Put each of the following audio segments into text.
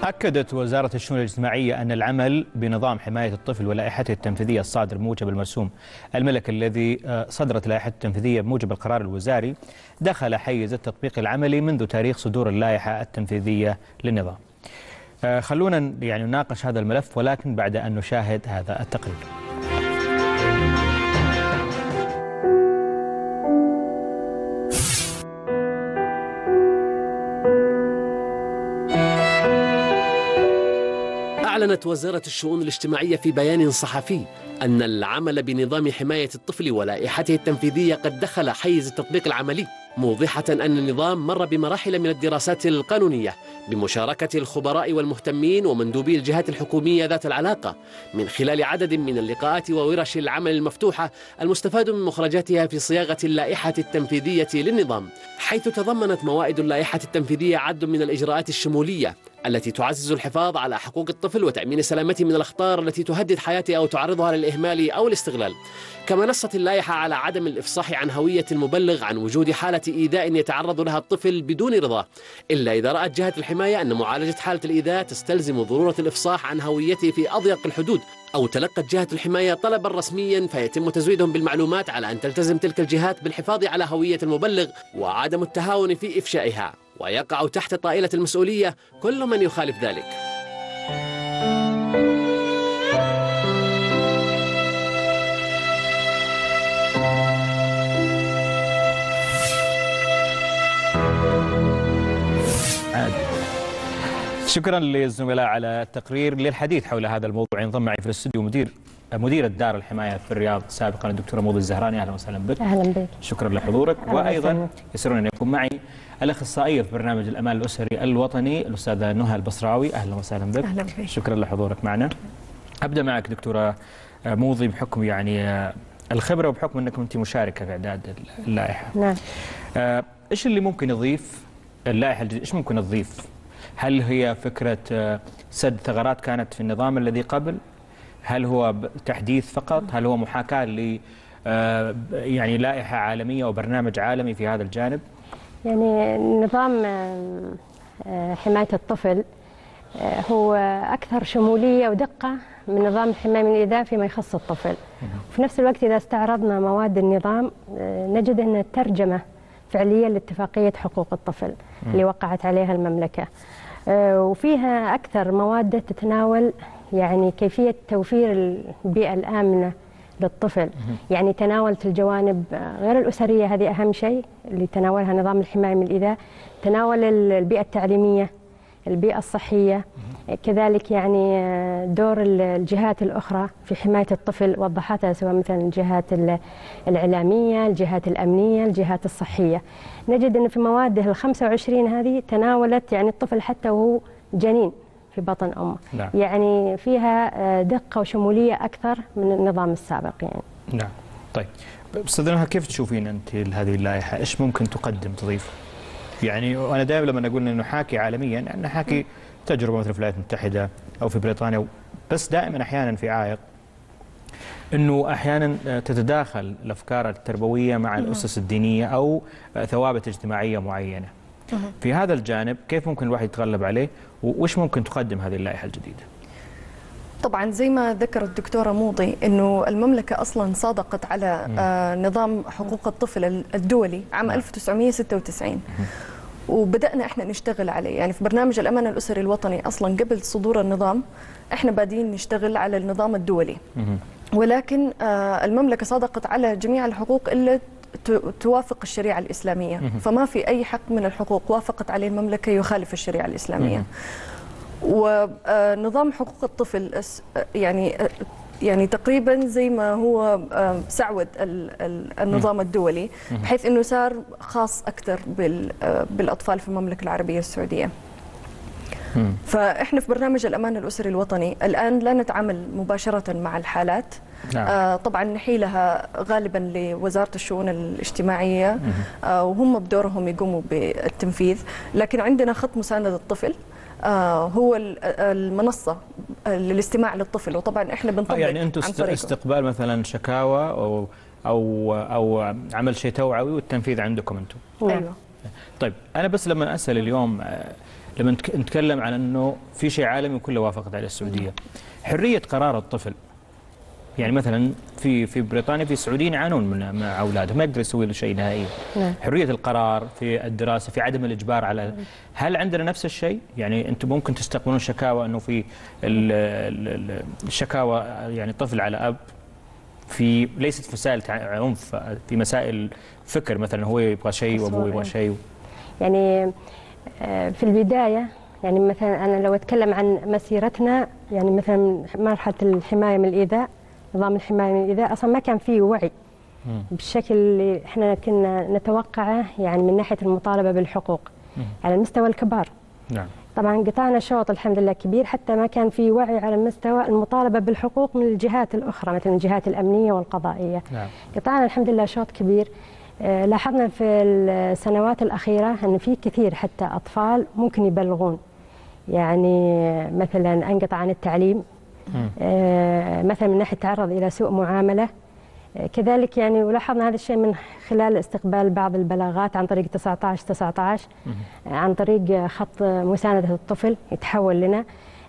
أكدت وزارة الشؤون الاجتماعية أن العمل بنظام حماية الطفل ولائحته التنفيذية الصادر بموجب المرسوم الملكي الذي صدرت لائحته التنفيذية بموجب القرار الوزاري دخل حيز التطبيق العملي منذ تاريخ صدور اللائحة التنفيذية للنظام. خلونا نناقش هذا الملف ولكن بعد أن نشاهد هذا التقرير. أعلنت وزارة الشؤون الاجتماعية في بيان صحفي أن العمل بنظام حماية الطفل ولائحته التنفيذية قد دخل حيز التطبيق العملي، موضحة أن النظام مر بمراحل من الدراسات القانونية بمشاركة الخبراء والمهتمين ومندوبي الجهات الحكومية ذات العلاقة من خلال عدد من اللقاءات وورش العمل المفتوحة المستفاد من مخرجاتها في صياغة اللائحة التنفيذية للنظام، حيث تضمنت موائد اللائحة التنفيذية عد من الإجراءات الشمولية التي تعزز الحفاظ على حقوق الطفل وتأمين سلامته من الأخطار التي تهدد حياته أو تعرضها للإهمال أو الاستغلال. كما نصت اللائحة على عدم الإفصاح عن هوية المبلغ عن وجود حالة إيذاء يتعرض لها الطفل بدون رضاه، إلا إذا رأت جهة الحماية أن معالجة حالة الإيذاء تستلزم ضرورة الإفصاح عن هويته في أضيق الحدود، أو تلقت جهة الحماية طلبا رسميا فيتم تزويدهم بالمعلومات على أن تلتزم تلك الجهات بالحفاظ على هوية المبلغ وعدم التهاون في إفشائها، ويقع تحت طائلة المسؤولية كل من يخالف ذلك. شكرا للزملاء على التقرير. للحديث حول هذا الموضوع ينضم معي في الاستوديو مديرة دار الحماية في الرياض سابقا الدكتورة موضي الزهراني. اهلا وسهلا بك. اهلا بك. شكرا لحضورك. وايضا يسرني ان يكون معي الاخصائيه في برنامج الامان الاسري الوطني الاستاذه نهى البصراوي. اهلا وسهلا بك. اهلا بك. شكرا لحضورك معنا. ابدا معك دكتوره موضي بحكم الخبره وبحكم انك انت مشاركه في اعداد اللائحه. نعم. ايش اللي ممكن يضيف اللائحه الجديده؟ ايش ممكن تضيف؟ هل هي فكره سد ثغرات كانت في النظام الذي قبل؟ هل هو تحديث فقط؟ هل هو محاكاة ل لائحة عالمية وبرنامج عالمي في هذا الجانب؟ نظام حماية الطفل هو أكثر شمولية ودقة من نظام الحماية من الإيذاء فيما يخص الطفل. وفي نفس الوقت إذا استعرضنا مواد النظام نجد أن ترجمة فعليا لاتفاقية حقوق الطفل اللي وقعت عليها المملكة، وفيها أكثر مواد تتناول كيفية توفير البيئة الآمنة للطفل. تناولت الجوانب غير الأسرية، هذه أهم شيء اللي تناولها نظام الحماية من الإيذاء، تناول البيئة التعليمية، البيئة الصحية، كذلك دور الجهات الأخرى في حماية الطفل وضحتها، سواء مثلا الجهات الإعلامية، الجهات الأمنية، الجهات الصحية. نجد أن في مواده 25 هذه تناولت الطفل حتى وهو جنين في بطن أمه. نعم. فيها دقة وشمولية أكثر من النظام السابق نعم. طيب أستاذ نهى، كيف تشوفين أنت هذه اللائحة؟ إيش ممكن تقدم تضيف؟ وأنا دائما لما أقول إنه نحاكي عالميا نحاكي تجربة مثل في الولايات المتحدة أو في بريطانيا، بس دائما أحيانا في عائق أنه أحيانا تتداخل الأفكار التربوية مع الأسس الدينية أو ثوابت اجتماعية معينة. في هذا الجانب كيف ممكن الواحد يتغلب عليه وإيش ممكن تقدم هذه اللائحة الجديدة؟ طبعا زي ما ذكرت الدكتورة موضي أنه المملكة أصلا صادقت على نظام حقوق الطفل الدولي عام 1996 وبدأنا إحنا نشتغل عليه. في برنامج الأمان الأسري الوطني أصلا قبل صدور النظام إحنا بادين نشتغل على النظام الدولي، ولكن المملكة صادقت على جميع الحقوق اللي توافق الشريعة الإسلامية، فما في أي حق من الحقوق وافقت عليه المملكة يخالف الشريعة الإسلامية. ونظام حقوق الطفل تقريبا زي ما هو سعود النظام الدولي، بحيث أنه صار خاص أكثر بالأطفال في المملكة العربية السعودية. فإحنا في برنامج الأمان الأسري الوطني الآن لا نتعامل مباشرة مع الحالات. طبعا نحيلها غالبا لوزارة الشؤون الاجتماعية وهم بدورهم يقوموا بالتنفيذ، لكن عندنا خط مساندة الطفل هو المنصة للاستماع للطفل، وطبعا احنا بنطبق انتم استقبال مثلا شكاوى او عمل شيء توعوي والتنفيذ عندكم انتم. ايوه طيب انا بس لما اسال اليوم لما نتكلم عن انه في شيء عالمي وكله وافقت عليه السعوديه، حريه قرار الطفل. يعني مثلا في بريطانيا في سعوديين يعانون مع اولادهم، ما يقدر يسوي له شيء نهائيا. حريه القرار في الدراسه، في عدم الاجبار على، هل عندنا نفس الشيء؟ يعني انتم ممكن تستقبلون شكاوى انه في الشكاوى يعني طفل على اب في ليست في مسائل عنف، في مسائل فكر، مثلا هو يبغى شيء وابوه يبغى شيء. يعني في البدايه يعني مثلا انا لو اتكلم عن مسيرتنا، يعني مثلا مرحله الحمايه من الايذاء، نظام الحمايه من الايذاء اصلا ما كان فيه وعي بالشكل اللي احنا كنا نتوقعه، يعني من ناحيه المطالبه بالحقوق على المستوى الكبار. نعم. طبعا قطعنا شوط الحمد لله كبير، حتى ما كان في وعي على مستوى المطالبه بالحقوق من الجهات الاخرى مثل الجهات الامنيه والقضائيه. نعم. قطعنا الحمد لله شوط كبير. لاحظنا في السنوات الاخيره ان في كثير حتى اطفال ممكن يبلغون، يعني مثلا انقطع عن التعليم، مثلا من ناحيه تعرض الى سوء معامله، كذلك يعني ولاحظنا هذا الشيء من خلال استقبال بعض البلاغات عن طريق 19 عن طريق خط مساندة الطفل يتحول لنا.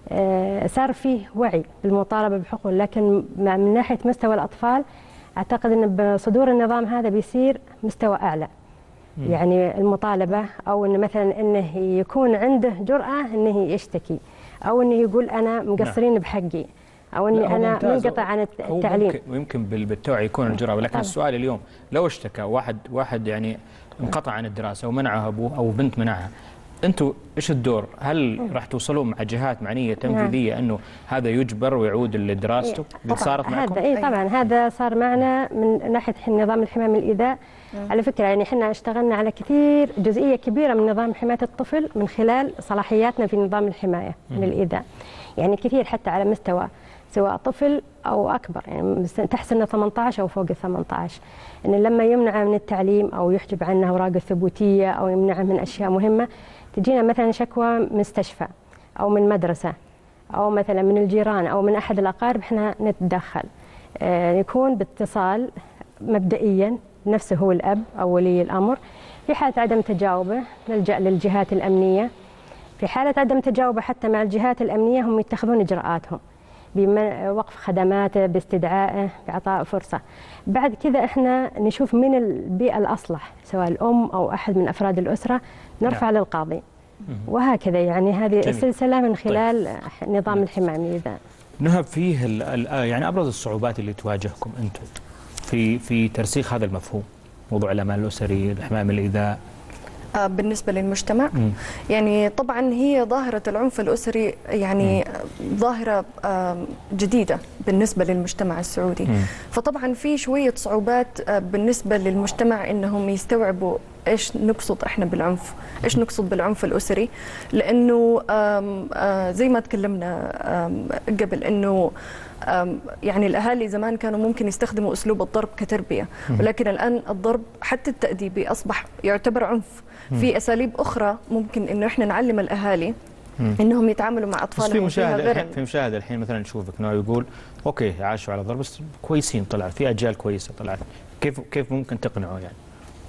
صار فيه وعي بالمطالبة بحقوق، لكن من ناحية مستوى الأطفال أعتقد أن بصدور النظام هذا بيصير مستوى أعلى. يعني المطالبة أو أن مثلا أنه يكون عنده جرأة أنه يشتكي، أو أنه يقول أنا مقصرين بحقي، أو أني أنا منقطع عن التعليم. ويمكن بالتوعية يكون الجرأة، ولكن السؤال اليوم لو اشتكى واحد يعني انقطع عن الدراسة ومنعه أبوه أو بنت منعها، أنتوا إيش الدور؟ هل راح توصلون مع جهات معنية تنفيذية أنه هذا يجبر ويعود لدراسته؟ قد صارت معكم؟ هذا طبعا هذا صار معنا من ناحية نظام الحماية من الإيذاء. على فكرة يعني احنا اشتغلنا على كثير جزئية كبيرة من نظام حماية الطفل من خلال صلاحياتنا في نظام الحماية من الإيذاء. يعني كثير حتى على مستوى سواء طفل أو أكبر، يعني تحت سن 18 أو فوق ال 18، إن لما يمنع من التعليم أو يحجب عنه أوراق الثبوتية أو يمنعه من أشياء مهمة، تجينا مثلا شكوى من مستشفى أو من مدرسة أو مثلا من الجيران أو من أحد الأقارب، إحنا نتدخل. يكون باتصال مبدئيا نفسه هو الأب أو ولي الأمر. في حالة عدم تجاوبه نلجأ للجهات الأمنية. في حالة عدم تجاوبه حتى مع الجهات الأمنية هم يتخذون إجراءاتهم بوقف خدماته، باستدعائه، بإعطاء فرصة. بعد كذا احنا نشوف من البيئة الأصلح سواء الأم أو أحد من أفراد الأسرة نرفع للقاضي، وهكذا. يعني هذه السلسلة من خلال نظام الحماية من الإيذاء. نهب فيه يعني أبرز الصعوبات اللي تواجهكم أنتم في ترسيخ هذا المفهوم، موضوع الأمان الأسري، الحماية من الإيذاء بالنسبة للمجتمع؟ يعني طبعا هي ظاهرة العنف الأسري يعني ظاهرة جديدة بالنسبة للمجتمع السعودي. فطبعا في شوية صعوبات بالنسبة للمجتمع إنهم يستوعبوا إيش نقصد إحنا بالعنف، إيش نقصد بالعنف الأسري، لأنه زي ما تكلمنا قبل إنه يعني الأهالي زمان كانوا ممكن يستخدموا أسلوب الضرب كتربية، ولكن الآن الضرب حتى التأديبي أصبح يعتبر عنف. في أساليب أخرى ممكن إنه إحنا نعلم الأهالي إنهم يتعاملوا مع أطفالهم. في مشاهدة الحين مثلا نشوفك إنه يقول أوكي عاشوا على ضرب بس كويسين، طلع في أجيال كويسة طلعت، كيف ممكن تقنعوا يعني؟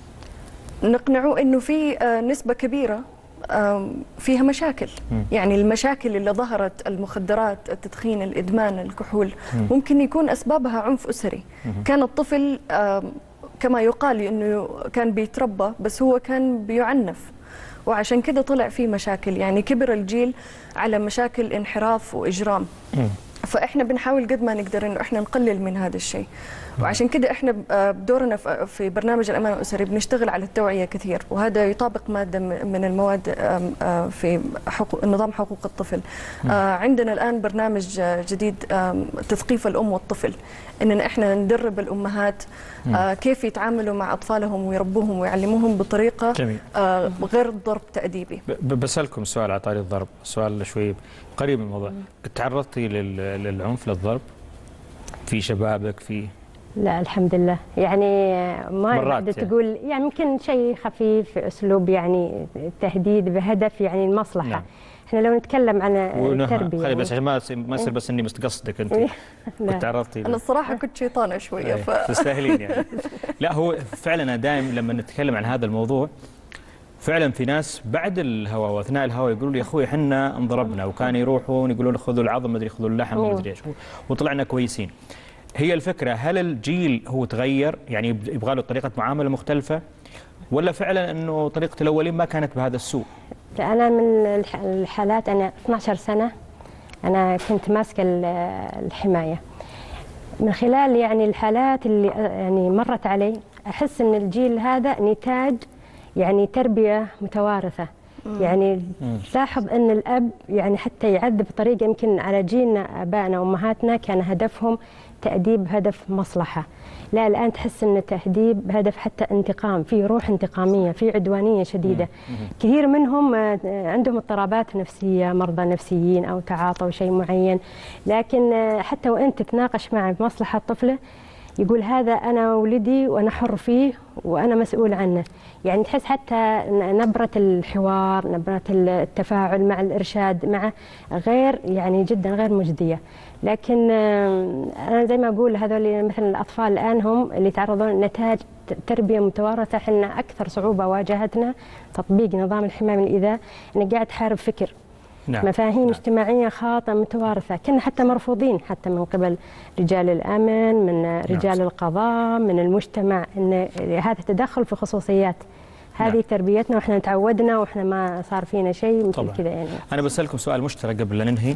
نقنعوا إنه في نسبة كبيرة فيها مشاكل. يعني المشاكل اللي ظهرت، المخدرات، التدخين، الإدمان، الكحول، ممكن يكون أسبابها عنف أسري. كان الطفل كما يقال إنه كان بيتربى بس هو كان بيعنف، وعشان كده طلع فيه مشاكل. يعني كبر الجيل على مشاكل انحراف وإجرام. فإحنا بنحاول قد ما نقدر إنه إحنا نقلل من هذا الشيء، وعشان كده إحنا بدورنا في برنامج الأمان الأسري بنشتغل على التوعية كثير، وهذا يطابق مادة من المواد في نظام حقوق الطفل. عندنا الآن برنامج جديد تثقيف الأم والطفل، إننا إحنا ندرب الأمهات كيف يتعاملوا مع أطفالهم ويربوهم ويعلموهم بطريقة غير الضرب تأديبي. بسألكم سؤال على طاري الضرب، سؤال شوي قريب من الموضوع. تعرضتي للعنف للضرب في شبابك؟ لا الحمد لله، يعني ما اقدر تقول يعني يمكن شيء خفيف، اسلوب يعني تهديد بهدف يعني المصلحه. نعم. احنا لو نتكلم عن التربيه خلي بس عشان ما يصير بس اني مستقصدك انت. كنت تعرضتي انا الصراحه كنت شيطانه شويه تستاهلين يعني. لا هو فعلا انا دائما لما نتكلم عن هذا الموضوع فعلا في ناس بعد الهواء واثناء الهواء يقولوا لي يا اخوي احنا انضربنا، وكان يروحون يقولون خذوا العظم مدري خذوا اللحم مدري ايش، وطلعنا كويسين. هي الفكره، هل الجيل هو تغير يعني يبغى له طريقه معامله مختلفه، ولا فعلا انه طريقه الاولين ما كانت بهذا السوء؟ أنا من الحالات، أنا 12 سنة أنا كنت ماسكة الحماية. من خلال يعني الحالات اللي يعني مرت علي أحس أن الجيل هذا نتاج يعني تربية متوارثة. يعني تلاحظ أن الأب يعني حتى يعذب بطريقة يمكن على جيلنا آبائنا وأمهاتنا كان هدفهم تأديب هدف مصلحة، لا الآن تحس أن التأديب هدف حتى انتقام، في روح انتقامية، في عدوانية شديدة. كثير منهم عندهم اضطرابات نفسية، مرضى نفسيين أو تعاطوا شيء معين، لكن حتى وأنت تتناقش معه بمصلحة طفله يقول هذا أنا ولدي وأنا حر فيه وأنا مسؤول عنه. يعني تحس حتى نبرة الحوار، نبرة التفاعل مع الإرشاد معه غير يعني جدا غير مجدية. لكن أنا زي ما أقول هذول مثلا الأطفال الآن هم اللي تعرضون نتاج تربية متوارثة. احنا أكثر صعوبة واجهتنا تطبيق نظام الحماية من الإيذاء، أنك قاعد تحارب فكر، مفاهيم اجتماعية خاطئة متوارثة، كنا حتى مرفوضين حتى من قبل رجال الأمن، من رجال القضاء، من المجتمع، أن هذا تدخل في خصوصيات. هذه تربيتنا واحنا تعودنا واحنا ما صار فينا شيء مثل كذا. يعني انا بسألكم سؤال مشترك قبل لا ننهي،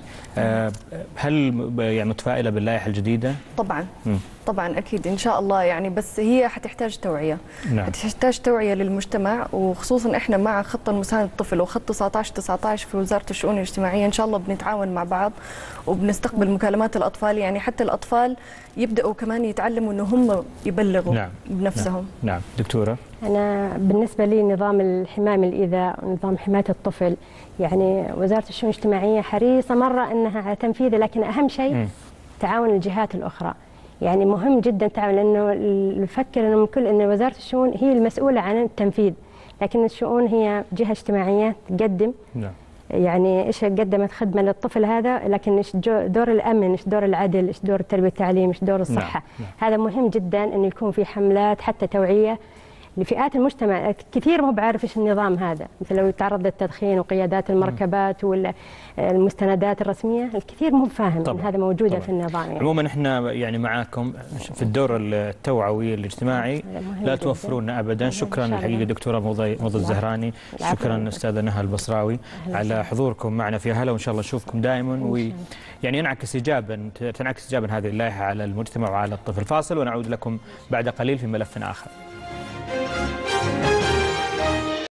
هل يعني متفائلة باللائحة الجديدة؟ طبعا طبعا اكيد ان شاء الله يعني، بس هي حتحتاج توعية. حتحتاج توعية للمجتمع، وخصوصا احنا مع خطة المساند الطفل وخط 19 في وزارة الشؤون الاجتماعية ان شاء الله بنتعاون مع بعض وبنستقبل مكالمات الاطفال، يعني حتى الاطفال يبداوا كمان يتعلموا انه هم يبلغوا بنفسهم. نعم دكتورة. أنا بالنسبة لي نظام الحماية من الإيذاء ونظام حماية الطفل، يعني وزارة الشؤون الاجتماعية حريصة مرة أنها على تنفيذه، لكن أهم شيء تعاون الجهات الأخرى. يعني مهم جدا التعاون، لأنه نفكر أنه من كل أن وزارة الشؤون هي المسؤولة عن التنفيذ، لكن الشؤون هي جهة اجتماعية تقدم يعني ايش قدمت خدمه للطفل هذا، لكن ايش دور الامن، ايش دور العدل، ايش دور التربيه والتعليم، ايش دور الصحه. هذا مهم جدا انه يكون في حملات حتى توعيه لفئات المجتمع. كثير مو بعارف ايش النظام هذا، مثل لو يتعرض للتدخين وقيادات المركبات والمستندات الرسميه، الكثير مو فاهم ان هذا موجوده في النظام. يعني عموما احنا يعني معاكم في الدور التوعوي الاجتماعي، لا توفرونا ابدا. شكرا الحقيقه دكتوره موضة الزهراني، شكرا استاذه نهى البصراوي على حضوركم معنا في هلا، وان شاء الله نشوفكم دائما، يعني تنعكس ايجابا هذه اللائحه على المجتمع وعلى الطفل. فاصل ونعود لكم بعد قليل في ملف اخر.